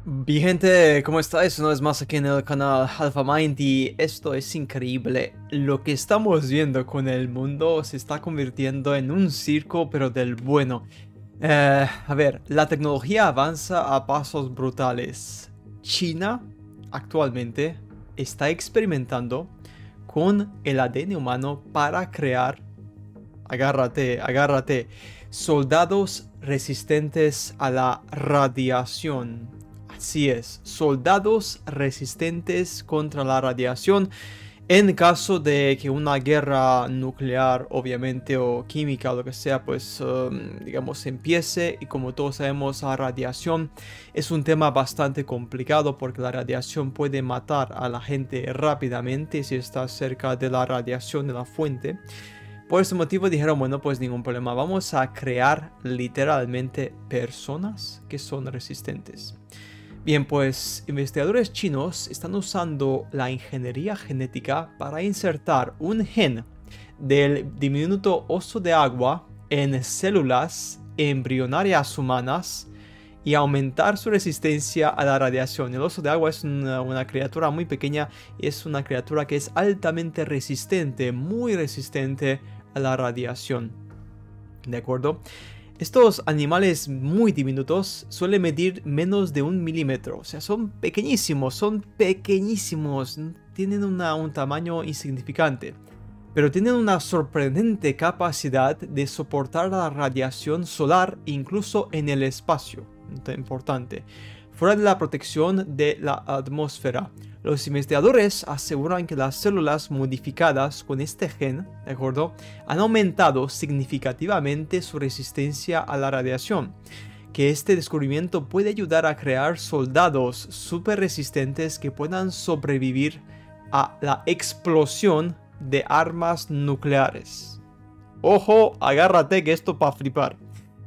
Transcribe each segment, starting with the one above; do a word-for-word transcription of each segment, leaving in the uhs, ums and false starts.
Bien, gente, ¿cómo estáis? Una vez más aquí en el canal AlphaMind y esto es increíble. Lo que estamos viendo con el mundo se está convirtiendo en un circo, pero del bueno. Eh, a ver, la tecnología avanza a pasos brutales. China actualmente está experimentando con el A D N humano para crear, agárrate, agárrate, soldados resistentes a la radiación. Así es, soldados resistentes contra la radiación en caso de que una guerra nuclear, obviamente, o química o lo que sea, pues, um, digamos, empiece. Y como todos sabemos, la radiación es un tema bastante complicado porque la radiación puede matar a la gente rápidamente si está cerca de la radiación de la fuente. Por ese motivo dijeron, bueno, pues ningún problema, vamos a crear literalmente personas que son resistentes. Bien, pues investigadores chinos están usando la ingeniería genética para insertar un gen del diminuto oso de agua en células embrionarias humanas y aumentar su resistencia a la radiación. El oso de agua es una, una criatura muy pequeña y es una criatura que es altamente resistente, muy resistente a la radiación. ¿De acuerdo? Estos animales muy diminutos suelen medir menos de un milímetro, o sea, son pequeñísimos, son pequeñísimos, tienen una, un tamaño insignificante, pero tienen una sorprendente capacidad de soportar la radiación solar incluso en el espacio, importante, fuera de la protección de la atmósfera. Los investigadores aseguran que las células modificadas con este gen, ¿de acuerdo?, han aumentado significativamente su resistencia a la radiación, que este descubrimiento puede ayudar a crear soldados súper resistentes que puedan sobrevivir a la explosión de armas nucleares. Ojo, agárrate que esto para flipar.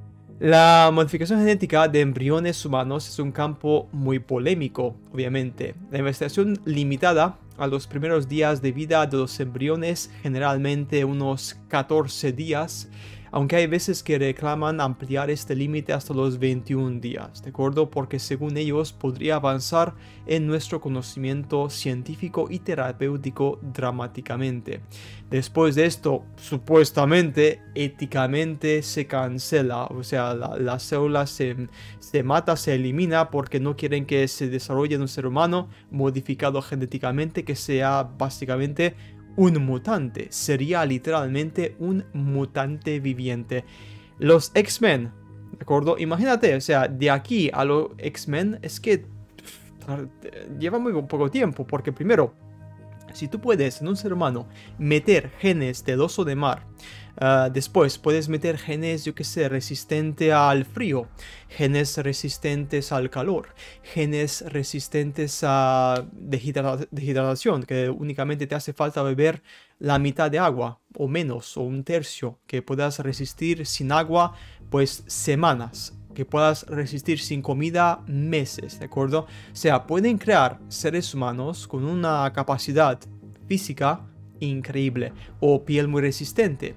La modificación genética de embriones humanos es un campo muy polémico, obviamente. La investigación limitada a los primeros días de vida de los embriones, generalmente unos catorce días, aunque hay veces que reclaman ampliar este límite hasta los veintiún días, ¿de acuerdo? Porque según ellos podría avanzar en nuestro conocimiento científico y terapéutico dramáticamente. Después de esto, supuestamente, éticamente se cancela, o sea, la, la célula se, se mata, se elimina porque no quieren que se desarrolle en un ser humano modificado genéticamente que sea básicamente un mutante. Sería literalmente un mutante viviente. Los X-Men, ¿de acuerdo? Imagínate, o sea, de aquí a los X-Men es que pff, lleva muy poco tiempo, porque primero, si tú puedes en un ser humano meter genes del oso de mar, uh, después puedes meter genes, yo que sé, resistentes al frío, genes resistentes al calor, genes resistentes a deshidratación, que únicamente te hace falta beber la mitad de agua o menos, o un tercio, que puedas resistir sin agua pues semanas, que puedas resistir sin comida meses, ¿de acuerdo? O sea, pueden crear seres humanos con una capacidad física increíble, o piel muy resistente,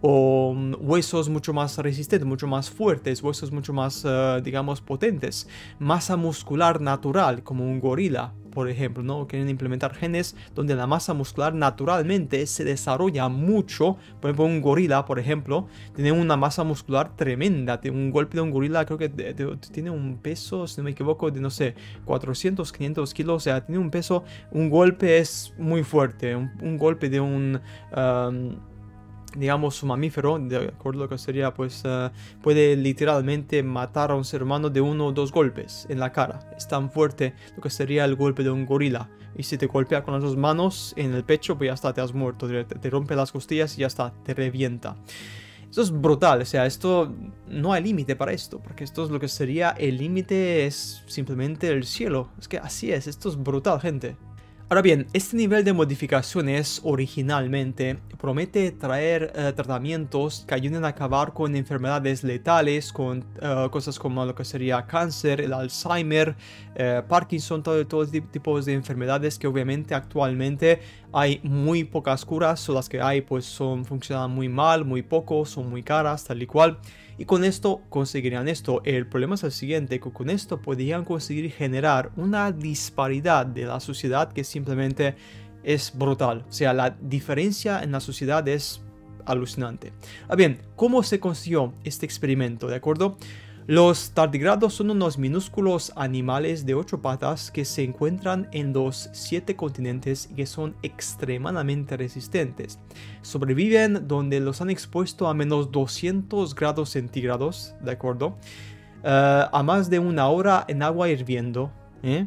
o um, huesos mucho más resistentes, mucho más fuertes, huesos mucho más, uh, digamos, potentes, masa muscular natural, como un gorila, por ejemplo, ¿no? Quieren implementar genes donde la masa muscular naturalmente se desarrolla mucho. Por ejemplo, un gorila, por ejemplo, tiene una masa muscular tremenda. Un golpe de un gorila creo que de, de, tiene un peso, si no me equivoco, de, no sé, cuatrocientos, quinientos kilos. O sea, tiene un peso, un golpe es muy fuerte. Un, un golpe de un... Um, digamos, un mamífero, de acuerdo a lo que sería, pues uh, puede literalmente matar a un ser humano de uno o dos golpes en la cara. Es tan fuerte lo que sería el golpe de un gorila. Y si te golpea con las dos manos en el pecho, pues ya está, te has muerto. Te, te rompe las costillas y ya está, te revienta. Esto es brutal, o sea, esto no hay límite para esto, porque esto es lo que sería el límite, es simplemente el cielo. Es que así es, esto es brutal, gente. Ahora bien, este nivel de modificaciones originalmente promete traer uh, tratamientos que ayuden a acabar con enfermedades letales, con uh, cosas como lo que sería cáncer, el Alzheimer, uh, Parkinson, todo, todo tipo de enfermedades que obviamente actualmente hay muy pocas curas, o las que hay pues son, funcionan muy mal, muy poco, son muy caras, tal y cual. Y con esto conseguirían esto. El problema es el siguiente, que con esto podrían conseguir generar una disparidad de la sociedad que simplemente es brutal. O sea, la diferencia en la sociedad es alucinante. Ah, bien, ¿cómo se consiguió este experimento? ¿De acuerdo? Los tardígrados son unos minúsculos animales de ocho patas que se encuentran en los siete continentes y que son extremadamente resistentes. Sobreviven donde los han expuesto a menos doscientos grados centígrados, ¿de acuerdo? Uh, a más de una hora en agua hirviendo, ¿eh?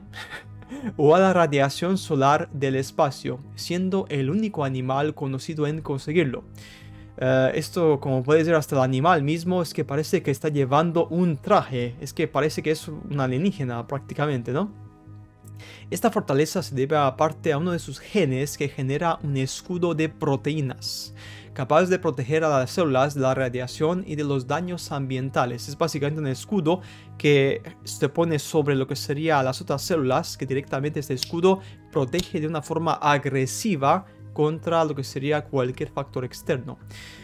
o a la radiación solar del espacio, siendo el único animal conocido en conseguirlo. Uh, esto, como puedes ver, hasta el animal mismo es que parece que está llevando un traje. Es que parece que es un alienígena prácticamente, ¿no? Esta fortaleza se debe aparte a uno de sus genes que genera un escudo de proteínas, capaz de proteger a las células de la radiación y de los daños ambientales. Es básicamente un escudo que se pone sobre lo que sería las otras células, que directamente este escudo protege de una forma agresiva contra lo que sería cualquier factor externo.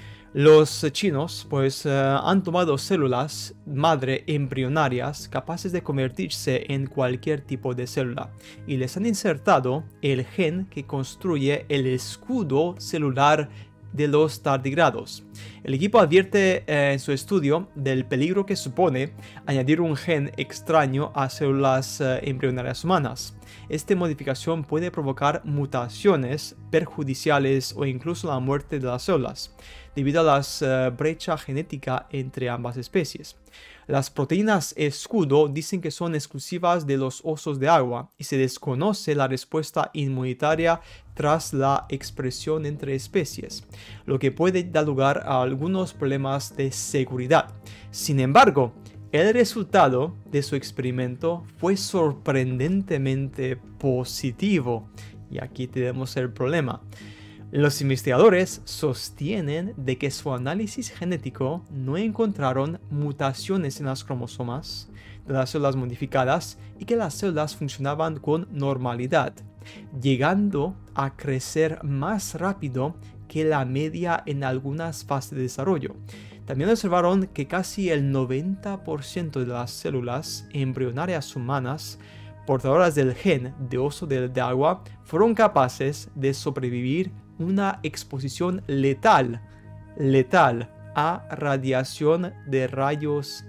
Los chinos pues uh, han tomado células madre embrionarias capaces de convertirse en cualquier tipo de célula y les han insertado el gen que construye el escudo celular de los tardígrados. El equipo advierte eh, en su estudio del peligro que supone añadir un gen extraño a células eh, embrionarias humanas. Esta modificación puede provocar mutaciones perjudiciales o incluso la muerte de las células, debido a la uh, brecha genética entre ambas especies. Las proteínas escudo dicen que son exclusivas de los osos de agua y se desconoce la respuesta inmunitaria tras la expresión entre especies, lo que puede dar lugar a algunos problemas de seguridad. Sin embargo, el resultado de su experimento fue sorprendentemente positivo. Y aquí tenemos el problema. Los investigadores sostienen de que su análisis genético no encontraron mutaciones en las cromosomas de las células modificadas y que las células funcionaban con normalidad, llegando a crecer más rápido que la media en algunas fases de desarrollo. También observaron que casi el noventa por ciento de las células embrionarias humanas portadoras del gen de oso de, de agua fueron capaces de sobrevivir una exposición letal, letal a radiación de rayos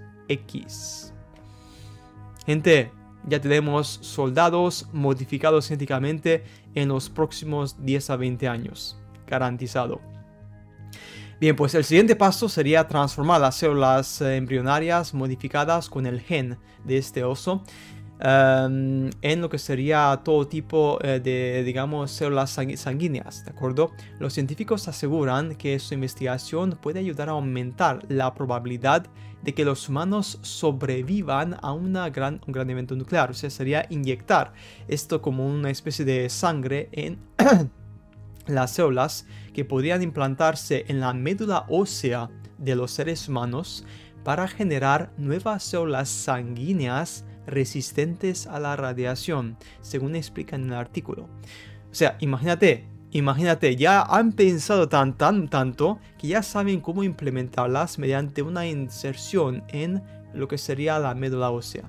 X. Gente, ya tenemos soldados modificados genéticamente en los próximos diez a veinte años. Garantizado. Bien, pues el siguiente paso sería transformar las células embrionarias modificadas con el gen de este oso Um, en lo que sería todo tipo uh, de, digamos, células sangu sanguíneas, ¿de acuerdo? Los científicos aseguran que su investigación puede ayudar a aumentar la probabilidad de que los humanos sobrevivan a una gran, un gran evento nuclear. O sea, sería inyectar esto como una especie de sangre en las células que podrían implantarse en la médula ósea de los seres humanos para generar nuevas células sanguíneas resistentes a la radiación, según explica en el artículo. O sea, imagínate, imagínate, ya han pensado tan, tan, tanto que ya saben cómo implementarlas mediante una inserción en lo que sería la médula ósea.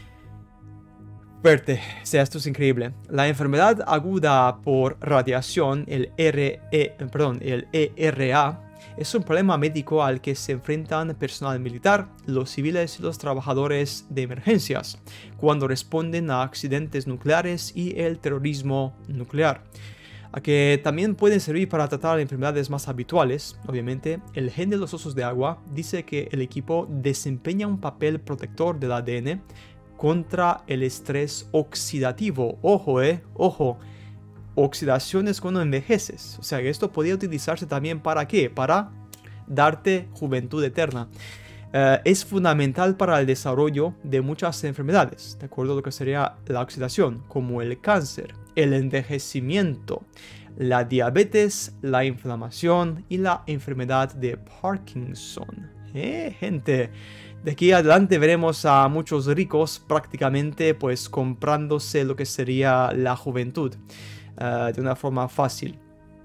Fuerte, o sea, esto es increíble. La enfermedad aguda por radiación, el, R E, perdón, el E R A, es un problema médico al que se enfrentan personal militar, los civiles y los trabajadores de emergencias, cuando responden a accidentes nucleares y el terrorismo nuclear. A que también pueden servir para tratar enfermedades más habituales. Obviamente, el gen de los osos de agua dice que el equipo desempeña un papel protector del A D N contra el estrés oxidativo. Ojo, eh, ojo. Oxidaciones cuando envejeces. O sea que esto podría utilizarse también para ¿qué? Para darte juventud eterna. Uh, es fundamental para el desarrollo de muchas enfermedades, de acuerdo a lo que sería la oxidación, como el cáncer, el envejecimiento, la diabetes, la inflamación y la enfermedad de Parkinson. Eh, gente, de aquí adelante veremos a muchos ricos prácticamente pues comprándose lo que sería la juventud uh, de una forma fácil.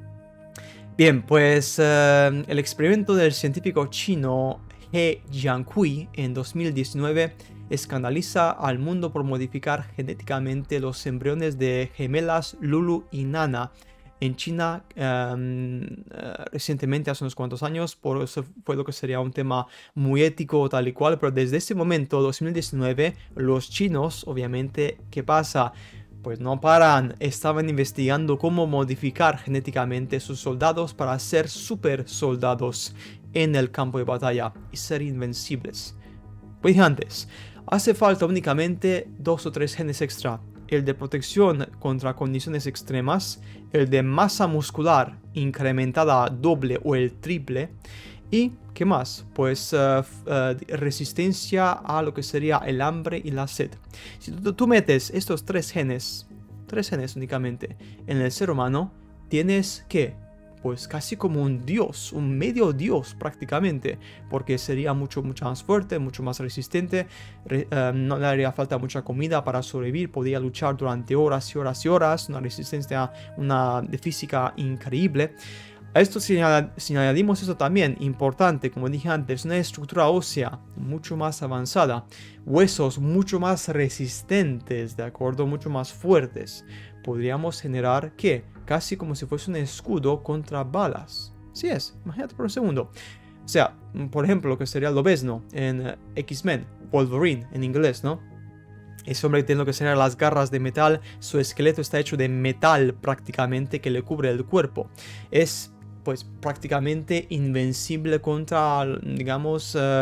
Bien, pues uh, el experimento del científico chino He Jiankui en dos mil diecinueve escandaliza al mundo por modificar genéticamente los embriones de gemelas Lulu y Nana en China um, uh, recientemente, hace unos cuantos años. Por eso fue lo que sería un tema muy ético tal y cual, pero desde ese momento, dos mil diecinueve, los chinos, obviamente, ¿qué pasa? Pues no paran, estaban investigando cómo modificar genéticamente sus soldados para ser super soldados en el campo de batalla y ser invencibles. Pues dije antes, hace falta únicamente dos o tres genes extra: el de protección contra condiciones extremas, el de masa muscular incrementada a doble o el triple, y ¿qué más? Pues uh, uh, resistencia a lo que sería el hambre y la sed. Si tú, tú metes estos tres genes, tres genes únicamente, en el ser humano, tienes ¿qué? Pues casi como un dios, un medio dios prácticamente, porque sería mucho, mucho más fuerte, mucho más resistente, re, uh, no le haría falta mucha comida para sobrevivir, podría luchar durante horas y horas y horas, una resistencia, una de física increíble. A esto, si, si añadimos eso también, importante, como dije antes, una estructura ósea mucho más avanzada, huesos mucho más resistentes, ¿de acuerdo? Mucho más fuertes, podríamos generar, ¿qué? Casi como si fuese un escudo contra balas. Sí es, imagínate por un segundo. O sea, por ejemplo, lo que sería Lobezno en uh, X-Men, Wolverine en inglés, ¿no? Ese hombre tiene lo que serían las garras de metal, su esqueleto está hecho de metal prácticamente que le cubre el cuerpo. Es pues prácticamente invencible contra, digamos, uh,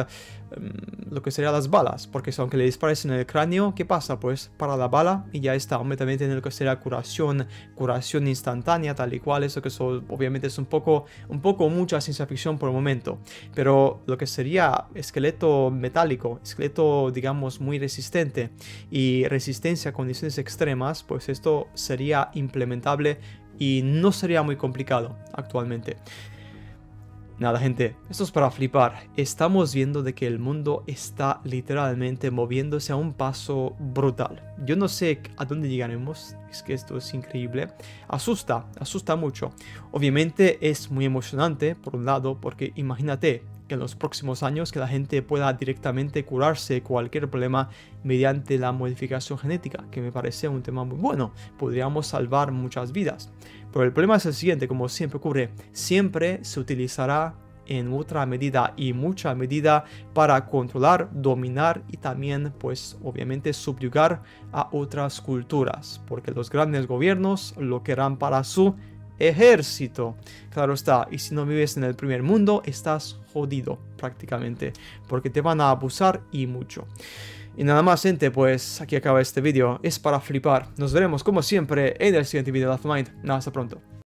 lo que serían las balas, porque aunque le dispares en el cráneo, ¿qué pasa? Pues para la bala y ya está. Hombre también tiene lo que sería curación, curación instantánea, tal y cual. Eso que eso, obviamente es un poco, un poco mucha ciencia ficción por el momento, pero lo que sería esqueleto metálico, esqueleto, digamos, muy resistente y resistencia a condiciones extremas, pues esto sería implementable y no sería muy complicado actualmente. Nada, gente, esto es para flipar. Estamos viendo de que el mundo está literalmente moviéndose a un paso brutal. Yo no sé a dónde llegaremos, es que esto es increíble. Asusta, asusta mucho. Obviamente es muy emocionante, por un lado, porque imagínate que en los próximos años que la gente pueda directamente curarse cualquier problema mediante la modificación genética, que me parece un tema muy bueno. Podríamos salvar muchas vidas. Pero el problema es el siguiente, como siempre ocurre, siempre se utilizará en otra medida y mucha medida para controlar, dominar y también, pues, obviamente subyugar a otras culturas, porque los grandes gobiernos lo querrán para su ejército. Claro está, y si no vives en el primer mundo, estás jodido prácticamente, porque te van a abusar y mucho. Y nada más, gente, pues aquí acaba este vídeo. Es para flipar. Nos veremos como siempre en el siguiente vídeo de AlphaMind. Nada, hasta pronto.